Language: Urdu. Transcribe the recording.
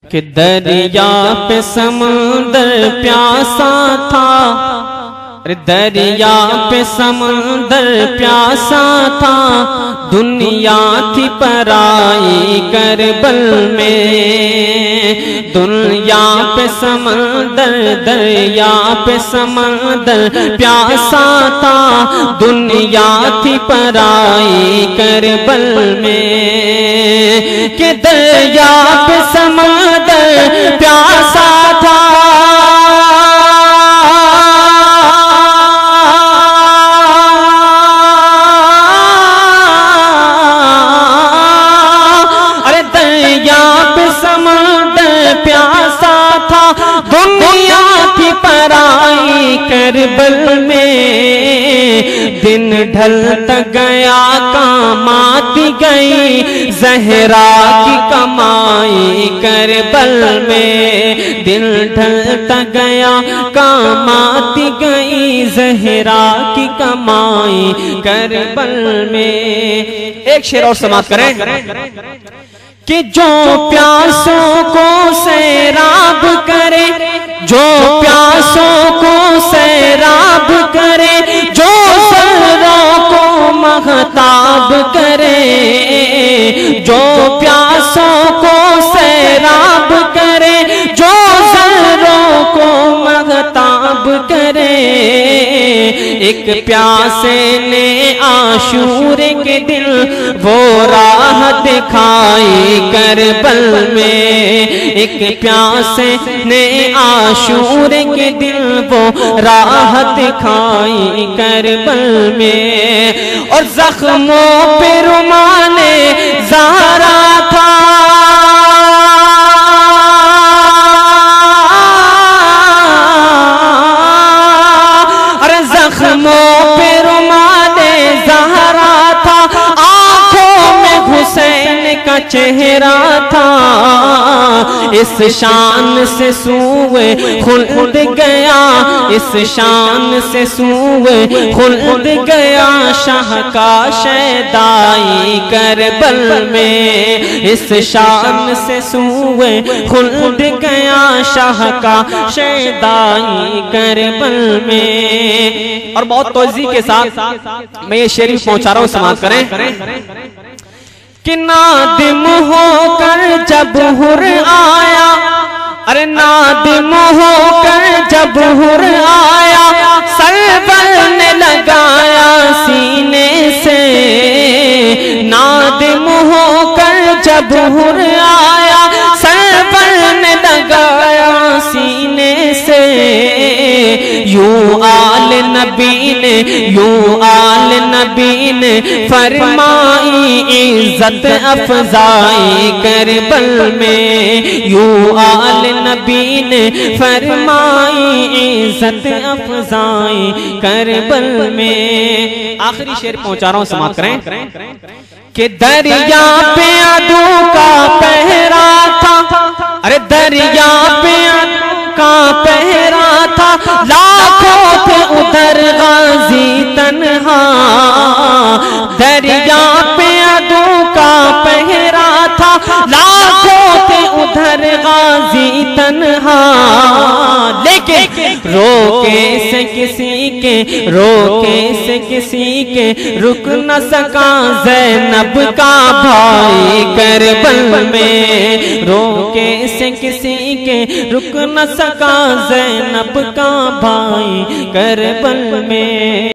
کہ دریا پہ سمندر پیاسا تھا، دریا پہ سمندر پیاسا تھا، دنیا تھی پرائی کربل میں، دنیا پہ سمندر، دریا پہ سمندر پیاسا تھا، دنیا تھی پرائی کربل میں، کہ دریا پہ سمندر پیاسا تھا، دنیا کی پرائی کربل میں، دن ڈھلتا گیا کام آتی گئی زہرا کی کمائی کربل میں، دن ڈھلتا گیا کام آتی گئی زہرا کی کمائی کربل میں۔ ایک شعر اور سماعت کریں کہ جو پیاسوں کو سیراب کرے، جو پیاسوں کو سیراب کرے، جو سروں کو مہتاب کرے، جو پیاسوں کو سیراب کرے، جو سروں کو مہتاب کرے، ایک پیاسے نے عاشور کے دل وہ راہ دکھائی کربل میں، ایک پیاسے نے عاشور کے دل وہ راہ دکھائی کربل میں، اور زخموں پہ رومال زہرا تھا، زخموں پہ رومال زہرا تھا، آنکھوں میں حسین کا چہرہ تھا، اس شان سے سوئے خلد گیا، اس شان سے سوئے خلد گیا شاہ کا شیدائی کربل میں، اس شان سے سوئے خلد گیا شاہ کا شیدائی کربل میں۔ اور بہت توجہ کے ساتھ میں یہ شعر پہنچا رہا ہوں، سماعت کریں کہ نادم ہو کر جب حر آیا، ارے نادم ہو کر جب حر آیا، سرور نے لگایا سینے سے، نادم ہو کر جب حر آیا، سرور نے لگایا سینے سے، یوں آل نبی نے، یوں آل نبی نے فرمائی عزت افزائی کربل میں، یوں آل نبی نے فرمائی عزت افزائی کربل میں۔ آخری شعر پہنچا رہا ہوں، سماعت کریں کہ دریا پہ عدو کا پہرا تھا، ارے دریا پہ عدو کا پہرا تھا، لاکھوں تھے ادھر غازی تنہا، دریا پہ عدو کا پہرا تھا، لاکھوں تھے ادھر غازی تنہا، لیکن روکے سے کسی کے، روکے سے کسی کے رک نہ سکا زینب کا بھائی کربل میں، روکے سے کسی کے رک نہ سکا زینب کا بھائی کربل میں۔